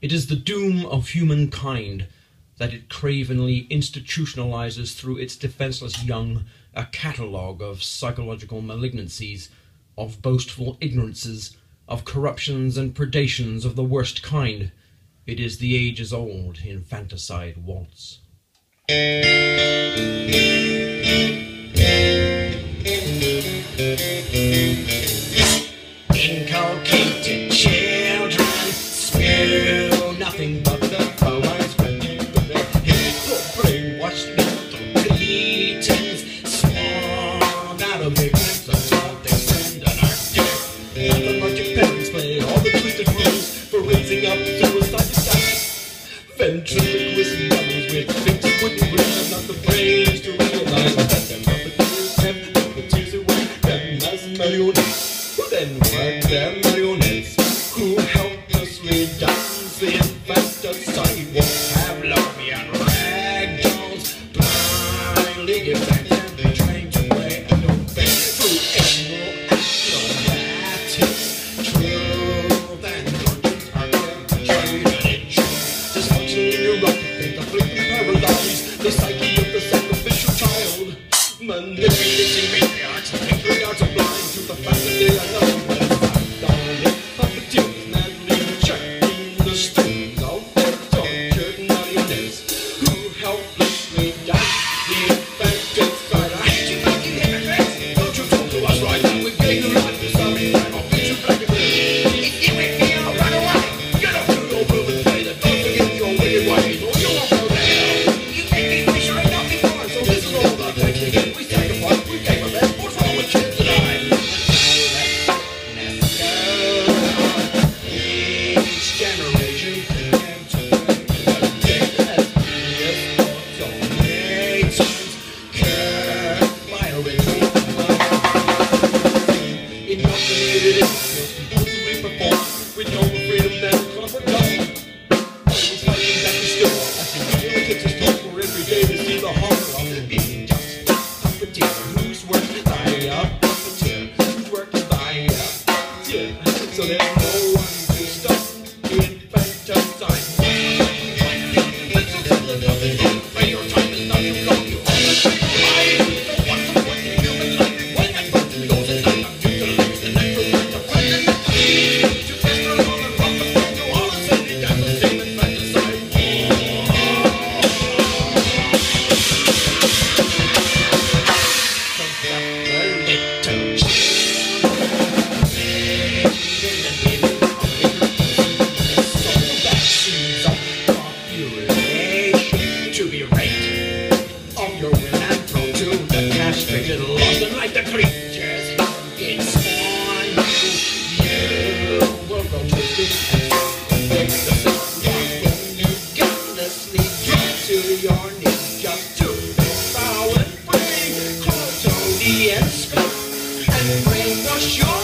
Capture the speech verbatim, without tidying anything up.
It is the doom of humankind that it cravenly institutionalizes through its defenseless young a catalogue of psychological malignancies, of boastful ignorances, of corruptions and predations of the worst kind. It is the ages-old Infanticide Waltz. Inculcated children spew nothing but the poems, brainwashed little cretins, spawned out of ignorance of what they spend on our debt. Pathologic parents play all the twisted rules for raising up suicide attacks. Ventriloquist dummies with fixed wooden brains, not the brains to realize that them puppeteers have the puppeteers who work them as marionettes. Who then work their marionettes? Who helplessly dance the infanticide waltz? Have lovey and rag dolls blindly give thanks and they train to play and obey. Through emerald acrobatics, truth and conscience are kept traded in truth. Dysfunction in your rocket, afflicting paralyzed the psyche of the sacrificial child. Manipulating matriarchs, patriarchs are blind to the fact that they are nothing but darling puppeteers, madly checking the strings of their tortured marionettes, who helplessly dance the infanticide. I hate you fucking hypocrites! Don't you talk to us right now, we've gained a right to something like I'll beat you black and blue. If you ain't here, I'll run away! Get up to your room and play that, don't forget your wicked ways, or you won't go to hell! You think these fish are enough before, so this is all the text again. We sacrifice, we gave our best, what's wrong with kids tonight? Each generation came to predict as previous thoughts on nations, cursed by a ritual indoctrinated individuals compulsively performed with no freedom then comfort done. Always fighting back the still, as the usual kids is taught for every day to see the horror of being just a puppeteer whose work is by a puppeteer, whose work is by a puppeteer. So there's no one to stop the infanticide. Play your time is not too long. You always take life. So what's the point in human life? When that person goes at night, I'm due to lose the natural right to find the next need. To test the law and rock the phone to all the city, that's the same infanticide. To be raped of your will and thrown to the castrated, lost and like the creatures in spawn you, you will go twisted and break the system when you gunlessly drop to your knees just to be foul and free, clothes only and scum and brainwash your